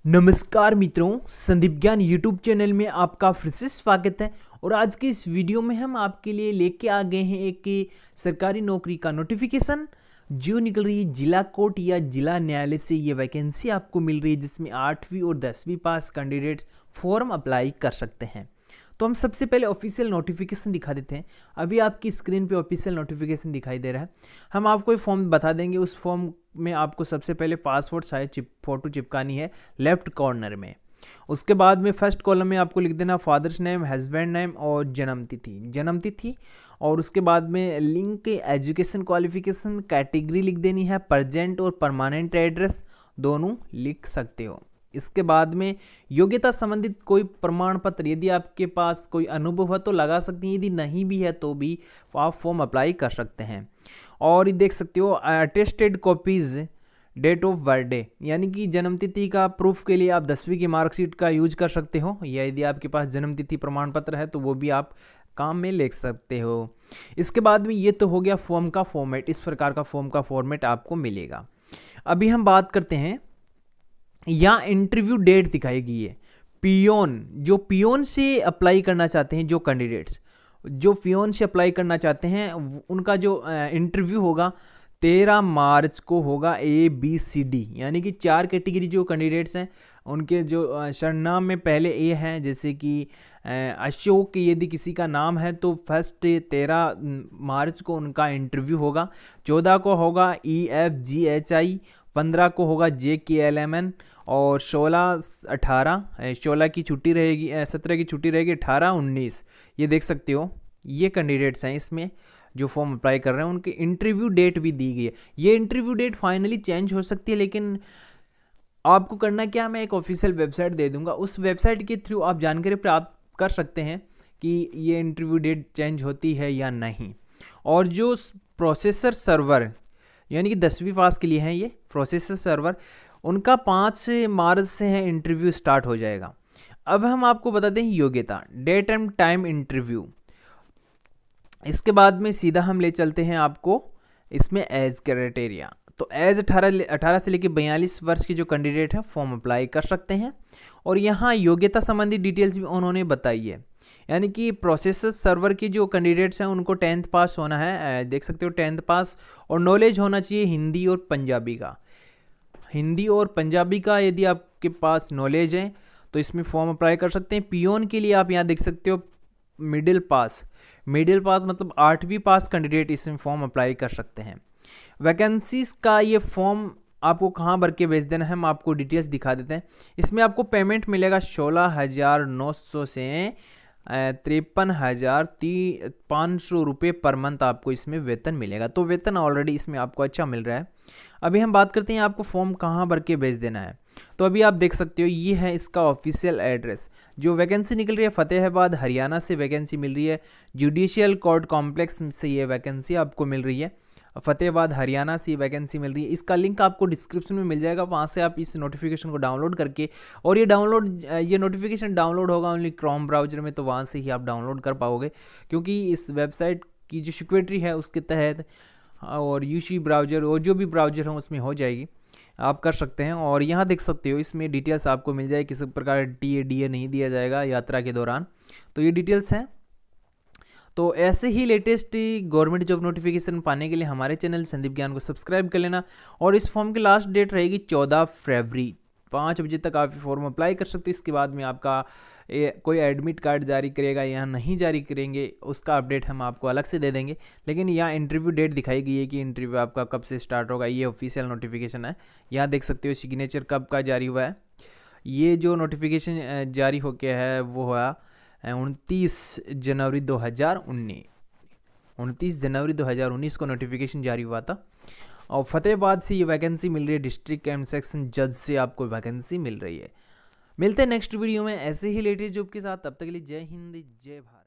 नमस्कार मित्रों, संदीप ज्ञान यूट्यूब चैनल में आपका फिर से स्वागत है। और आज की इस वीडियो में हम आपके लिए लेके आ गए हैं एक सरकारी नौकरी का नोटिफिकेशन जो निकल रही है जिला कोर्ट या जिला न्यायालय से। ये वैकेंसी आपको मिल रही है जिसमें 8वीं और 10वीं पास कैंडिडेट्स फॉर्म अप्लाई कर सकते हैं। तो हम सबसे पहले ऑफिशियल नोटिफिकेशन दिखा देते हैं। अभी आपकी स्क्रीन पे ऑफिशियल नोटिफिकेशन दिखाई दे रहा है। हम आपको एक फॉर्म बता देंगे। उस फॉर्म में आपको सबसे पहले पासपोर्ट साइज फोटो चिपकानी है लेफ्ट कॉर्नर में। उसके बाद में फर्स्ट कॉलम में आपको लिख देना फादर्स नेम, हस्बैंड नेम और जन्मतिथि। और उसके बाद में लिंक एजुकेशन क्वालिफिकेशन कैटेगरी लिख देनी है। प्रेजेंट और परमानेंट एड्रेस दोनों लिख सकते हो। इसके बाद में योग्यता संबंधित कोई प्रमाण पत्र, यदि आपके पास कोई अनुभव है तो लगा सकते हैं, यदि नहीं भी है तो भी आप फॉर्म अप्लाई कर सकते हैं। और ये देख सकते हो attested copies date of birthday, यानी कि जन्मतिथि का प्रूफ के लिए आप 10वीं की मार्कशीट का यूज कर सकते हो, या यदि आपके पास जन्मतिथि प्रमाण पत्र है तो वो भी आप काम में ले सकते हो। इसके बाद में ये तो हो गया फॉर्म का फॉर्मेट। इस प्रकार का फॉर्म का फॉर्मेट आपको मिलेगा। अभी हम बात करते हैं, यहाँ इंटरव्यू डेट दिखाई गई है। जो पियोन से अप्लाई करना चाहते हैं, जो कैंडिडेट्स जो पियोन से अप्लाई करना चाहते हैं उनका जो इंटरव्यू होगा 13 मार्च को होगा। ABCD यानी कि 4 कैटेगरी जो कैंडिडेट्स हैं उनके जो सरनाम में पहले ए हैं, जैसे कि अशोक यदि किसी का नाम है तो फर्स्ट 13 मार्च को उनका इंटरव्यू होगा। 14 को होगा EFGHI, 15 को होगा JKLMN और 16 की छुट्टी रहेगी, 17 की छुट्टी रहेगी, 18 19। ये देख सकते हो ये कैंडिडेट्स हैं इसमें जो फॉर्म अप्लाई कर रहे हैं। उनकी इंटरव्यू डेट भी दी गई है। ये इंटरव्यू डेट फाइनली चेंज हो सकती है, लेकिन आपको करना क्या, मैं एक ऑफिशियल वेबसाइट दे दूंगा। उस वेबसाइट के थ्रू आप जानकारी प्राप्त कर सकते हैं कि ये इंटरव्यू डेट चेंज होती है या नहीं। और जो प्रोसेसर सर्वर यानी कि 10वीं पास के लिए हैं, ये प्रोसेसर सर्वर उनका 5 मार्च से है इंटरव्यू स्टार्ट हो जाएगा। अब हम आपको बता दें योग्यता, डेट एंड टाइम इंटरव्यू। इसके बाद में सीधा हम ले चलते हैं आपको इसमें एज क्राइटेरिया। तो एज 18 से लेकर 42 वर्ष के जो कैंडिडेट हैं फॉर्म अप्लाई कर सकते हैं। और यहाँ योग्यता संबंधी डिटेल्स भी उन्होंने बताई है, यानी कि प्रोसेसर सर्वर के जो कैंडिडेट्स हैं उनको 10th पास होना है, देख सकते हो 10th पास। और नॉलेज होना चाहिए हिंदी और पंजाबी का यदि आपके पास नॉलेज है तो इसमें फॉर्म अप्लाई कर सकते हैं। पियोन के लिए आप यहाँ देख सकते हो मिडिल पास मतलब 8वीं पास कैंडिडेट इसमें फॉर्म अप्लाई कर सकते हैं। वैकेंसीज का ये फॉर्म आपको कहाँ भर के भेज देना है, हम आपको डिटेल्स दिखा देते हैं। इसमें आपको पेमेंट मिलेगा 16,900 से 53,500 रुपये पर मंथ आपको इसमें वेतन मिलेगा। तो वेतन ऑलरेडी इसमें आपको अच्छा मिल रहा है। अभी हम बात करते हैं आपको फॉर्म कहाँ भर के भेज देना है। तो अभी आप देख सकते हो ये है इसका ऑफिशियल एड्रेस। जो वैकेंसी निकल रही है फतेहाबाद हरियाणा से वैकेंसी मिल रही है। जुडिशियल कोर्ट कॉम्प्लेक्स से ये वैकेंसी आपको मिल रही है। फतेहाबाद हरियाणा से वैकेंसी मिल रही है। इसका लिंक आपको डिस्क्रिप्शन में मिल जाएगा, वहाँ से आप इस नोटिफिकेशन को डाउनलोड करके, और ये नोटिफिकेशन डाउनलोड होगा ओनली क्रोम ब्राउजर में, तो वहाँ से ही आप डाउनलोड कर पाओगे, क्योंकि इस वेबसाइट की जो सिक्योरिटी है उसके तहत और UC ब्राउजर और जो भी ब्राउजर है उसमें हो जाएगी, आप कर सकते हैं। और यहाँ देख सकते हो इसमें डिटेल्स आपको मिल जाए, किसी प्रकार DA नहीं दिया जाएगा यात्रा के दौरान। तो ये डिटेल्स हैं। तो ऐसे ही लेटेस्ट गवर्नमेंट जॉब नोटिफिकेशन पाने के लिए हमारे चैनल संदीप ज्ञान को सब्सक्राइब कर लेना। और इस फॉर्म की लास्ट डेट रहेगी 14 फरवरी, 5 बजे तक आप फॉर्म अप्लाई कर सकते हो। इसके बाद में आपका कोई एडमिट कार्ड जारी करेगा या नहीं जारी करेंगे उसका अपडेट हम आपको अलग से दे देंगे। लेकिन यहाँ इंटरव्यू डेट दिखाई गई है कि इंटरव्यू आपका कब से स्टार्ट होगा। ये ऑफिशियल नोटिफिकेशन है। यहाँ देख सकते हो सिग्नेचर कब का जारी हुआ है। ये जो नोटिफिकेशन जारी हो गया है वो हुआ 29 जनवरी 2019 को नोटिफिकेशन जारी हुआ था। और फतेहाबाद से ये वैकेंसी मिल रही है। डिस्ट्रिक्ट एंड सेक्शन जज से आपको वैकेंसी मिल रही है। मिलते हैं नेक्स्ट वीडियो में ऐसे ही लेटेस्ट जॉब के साथ। तब तक के लिए जय हिंद जय भारत।